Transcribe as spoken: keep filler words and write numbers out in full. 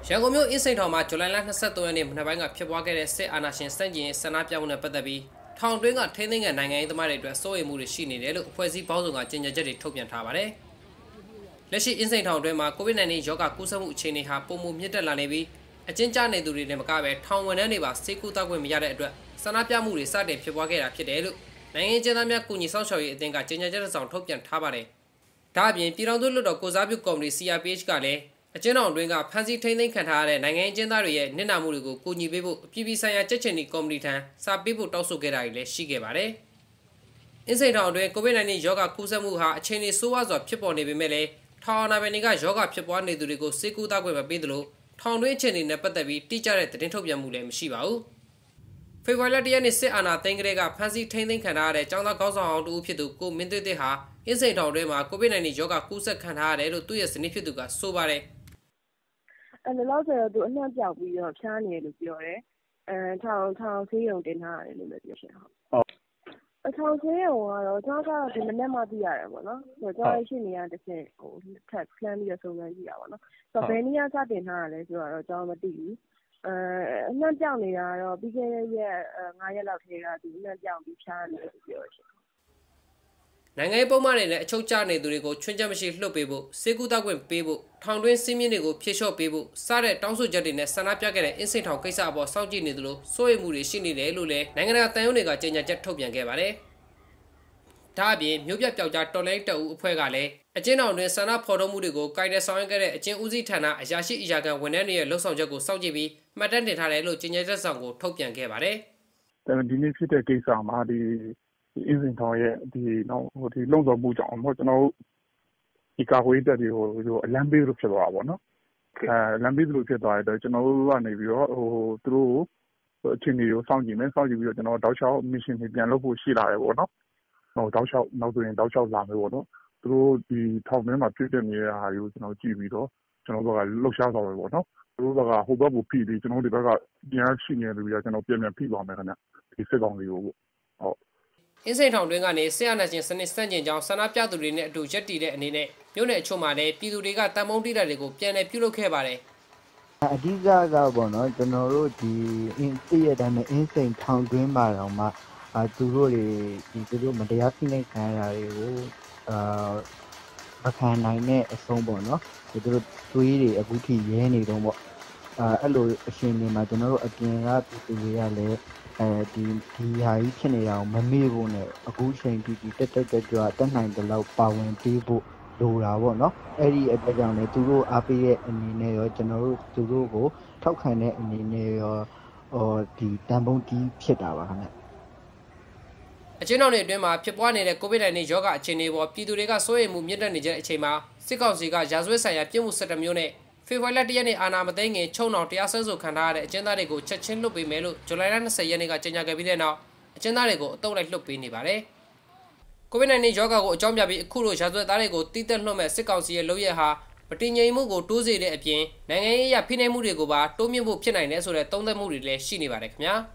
ရန်ကုန်မြို့အင်းစိန်ထောင်မှာဇူလိုင်လ၂၃ရက်နေ့မနက်ပိုင်းကဖြစ်ပွားခဲ့တဲ့စစ်အာဏာရှင်စန့်ကျင်ရေးဆန္ဒပြမှုနဲ့ပတ်သက်ပြီးထောင်တွင်းကထိန်းသိမ်းခံနိုင်ငံရေးသမားတွေအတွက်စိုးရိမ်မှုတွေရှိနေတယ်လို့အဖွဲ့အစည်းပေါင်းစုံကကြေညာချက်တွေထုတ်ပြန်ထားပါတယ်။လက်ရှိအင်းစိန်ထောင်တွင်းမှာကိုဗစ်-19 ရောဂါကူးစက်မှုအခြေအနေဟာပုံမှုမြင့်တက်လာနေပြီးအကျဉ်းကျနေသူတွေနဲ့မကဘဲထောင်ဝန်ထမ်းတွေပါဆေးကုသခွင့်မရတဲ့အတွက်ဆန္ဒပြမှုတွေစတင်ဖြစ်ပွားခဲ့တာဖြစ်တယ်လို့နိုင်ငံကျန်းသားများကုညီဆောင်ရှောက်ရေးအသင်းကကြေညာချက်တစ်စောင်ထုတ်ပြန်ထားပါတယ်။ဒါအပြင်ပြည်ထောင်စုလွှတ်တော်ကိုစားပြုကော်မတီ C R P H ကလည်းအကျဉ်းထောင်တွင်းကဖမ်းဆီးထိန်းသိမ်းခံထားရတဲ့နိုင်ငံကျန်းသားတွေရဲ့နစ်နာမှုတွေကိုကူညီပေးဖို့အပြည်ပြည်ဆိုင်ရာကြက်ချင်ဒီကော်မတီထံစာပေးဖို့တောင်းဆိုခဲ့တာတွေလည်းရှိခဲ့ပါတယ်။အင်းစိန်ထောင်တွင်ကိုဗစ်-19 ရောဂါကူးစက်မှုဟာအချိန်ကြီးဆိုးဝါးစွာဖြစ်ပေါ်နေပေမဲ့လည်းထောင်အာဏာပိုင်တွေကရောဂါဖြစ်ပွားနေသူတွေကိုဆေးကုသခွင့်မပေးသလိုထောင်တွင်းအခြေအနေနဲ့ပတ်သက်ပြီးတိကျတဲ့သတင်းထုတ်ပြန်မှုလည်းမရှိပါဘူး။ဖေဖော်ဝါရီလ၁ရက်နေ့စစ်အာဏာသိမ်းကလေးကဖမ်းဆီးထိန်းသိမ်းခံထားရတဲ့ကျောင်းသားကောင်းဆောင်အောင်တူဖြစ်သူကိုမင်းသွေးသွေးဟာအင်းစိန်ထောင်တွင်မှာကိုဗစ်-19 ရောဂါကူးစက်ခံထားရတယ်လို့သူ့ရဲ့ဇနီးဖြစ်သူကဆိုပါတယ်။အဲလောဆယ်တော့သူအနှံ့ပြောက်ပြီးတော့ဖျားနေတယ်လို့ပြောတယ်။အဲထောင်ထောင်ဆေးရုံတင်ထားရတယ်လို့လည်းပြောရှင်ဟုတ်။ဟုတ်။အထောင်ဆေးရုံကတော့ကျွန်တော်ကဒီမနေ့မှသိရတယ်ပေါ့နော်။ဆိုတော့ကျွန်တော်ရှိနေရတဲ့ပြင်ဟိုထပ်ဖလန်းပြီးတော့စုံစမ်းကြည့်ရပါတော့။ဆိုတော့ဘယ်နည်းစတင်ထားရလဲဆိုတော့ကျွန်တော်မသိဘူး။အဲအနှံ့ပြောက်နေတာတော့ပြီးခဲ့တဲ့ရက်၅ရက်လောက်ထဲကသူအနှံ့ပြောက်ပြီးဖျားနေတယ်လို့ပြောရှင်။နိုင်ငံရေးပုံမှန်တွေနဲ့အချုပ်ကျနေသူတွေကိုချွင်းချက်မရှိလှုပ်ပေးဖို့စေကူတောက်ခွင့်ပေးဖို့ထောင်တွင်းစည်းမျဉ်းတွေကိုဖြေလျှော့ပေးဖို့စတဲ့တောင်းဆိုချက်တွေနဲ့ဆန္ဒပြခဲ့တဲ့အင်းစိန်ထောင်ကိစ္စအပေါ်စောင့်ကြည့်နေသလိုစိုးရိမ်မှုတွေရှိနေတယ်လို့လည်းနိုင်ငံတကာတန်ရုံးတွေကကြေညာချက်ထုတ်ပြန်ခဲ့ပါတယ်။ဒါအပြင်မြို့ပြပျောက်ကြားတော်လိုင်းတပ်ဦးအဖွဲ့ကလည်းအကျဉ်းထောင်တွင်ဆန္ဒဖော်ထုတ်မှုတွေကိုကိုင်တယ်ဆောင်ရွက်ခဲ့တဲ့အကျဉ်းဦးစီးဌာနအရာရှိအရာခံဝန်ထမ်းတွေရဲ့လှုပ်ဆောင်ချက်ကိုစောင့်ကြည့်ပြီးမှတ်တမ်းတင်ထားတယ်လို့ကြေညာချက်ဆောင်ကိုထုတ်ပြန်ခဲ့ပါတယ်။ဒီနေ့ဖြစ်တဲ့ကိစ္စမှာဒီအင်းစိန်ထောင်ရဲ့ဒီနောက်ဟိုဒီလုံဆောင်မှုကြောင့်ဟိုကျွန်တော်တို့ဒီကာဝေးတက်တွေဟိုဟိုအလံပေးလို့ဖြစ်သွားတာပေါ့နော်အဲအလံပေးလို့ဖြစ်သွားတဲ့ကျွန်တော်တို့ကနေပြီးတော့ဟိုသူတို့အချင်းတွေကိုစောင့်ကြည့်မယ်စောင့်ကြည့်ပြီးတော့ကျွန်တော်တောက်လျှောက်မစ်ရှင်တွေပြန်လုပ်ဖို့ရှိလာတယ်ပေါ့နော်ဟိုတောက်လျှောက်နောက်ဆိုရင်တောက်လျှောက်လာမယ်ပေါ့နော်သူတို့ဒီထောင်ထဲမှာဖြစ်တဲ့နေတဲ့ဟာတွေကိုကျွန်တော်ကြည့်ပြီးတော့ကျွန်တော်တို့ကလှုပ်ရှားသွားမယ်ပေါ့နော်သူတို့ကဟိုဘက်ကိုဖိပြီးကျွန်တော်တို့ဒီဘက်ကပြန်ရှိနေတယ်ပြီးတော့ကျွန်တော်ပြန်ပြန်ဖိသွားမယ်ခင်ဗျဒီစစ်ကောင်စီကိုပေါ့ဟုတ်အင်းစိန်ထောင်တွင်းကနေဆရာနာရှင်စနစ်စန့်ကျင်ကြောင်းဆန္ဒပြသူတွေနဲ့အတူရက်တီတဲ့အနေနဲ့မြို့နယ်အချို့မှာလည်းပြည်သူတွေကတန်မုံတိတက်တွေကိုပြန်လည်ပြုလုပ်ခဲ့ပါတယ်။အဓိကကပေါ့နော်ကျွန်တော်တို့ဒီအင်းသိရတဲ့အတိုင်းအင်းစိန်ထောင်တွင်းမှာတော့မှအာသူတို့တွေဒီသူတို့မတရားဖိနှိပ်ခံရတာတွေကိုအာမခံနိုင်တဲ့အဆုံးပေါ့နော်ဒီသူတို့သွေးတွေအခုထိရဲနေတော့ပေါ့အာအဲ့လိုအရှင်တွေမှာကျွန်တော်တို့အပြင်ကပြည်သူတွေကလည်းအဲဒီဒီဟာကြီးဖြစ်နေတာကိုမမေ့ဖို့နဲ့အခုချိန်ထိဒီတက်တက်ကြွကြွတက်နိုင်တဲ့လောက်ပါဝင်ပေးဖို့လိုတာပေါ့နော်အဲ့ဒီအတွက်ကြောင့်လည်းသူတို့အားပေးတဲ့အနေနဲ့ရောကျွန်တော်တို့သူတို့ကိုထောက်ခံတဲ့အနေနဲ့ရောဟောဒီတန်ပုံးကြီးဖြစ်တာပါခင်ဗျအကျဉ်းထောင်တွေအတွင်းမှာဖြစ်ပွားနေတဲ့ကိုဗစ်-19 ရောဂါအခြေအနေပေါ်ပြည်သူတွေကစိုးရိမ်မှုမြင့်တက်နေတဲ့အချိန်မှာစစ်ကောင်စီကရာဇဝတ်ဆိုင်ရာပြစ်မှု၁၁မျိုးနဲ့ဖေဖော်ဝါရီလ၁ရက်နေ့အာဏာမသိမ်းခင်ချုံတော်တရားစွဲဆိုခံထားရတဲ့အကျဉ်းသားတွေကိုချက်ချင်းလွှတ်ပေးမယ်လို့ဇူလိုင်လ၂၀ရက်နေ့ကကြေညာခဲ့ပြီးတဲ့နောက်အကျဉ်းသားတွေကိုအတုံးလိုက်လွှတ်ပေးနေပါတယ်။ကိုဗစ်-19 ရောဂါကိုအကြောင်းပြပြီးအခုလိုရာဇဝတ်သားတွေကိုတီးတက်လွှတ်မဲ့စစ်ကောင်စီရဲ့လုပ်ရဟာမတည်ငြိမ်မှုကိုတိုးစေတဲ့အပြင်နိုင်ငံရေးအရဖိနှိပ်မှုတွေကိုပါတိုးမြင့်ဖို့ဖြစ်နိုင်တယ်ဆိုတဲ့သုံးသပ်မှုတွေလည်းရှိနေပါတယ်ခင်ဗျာ။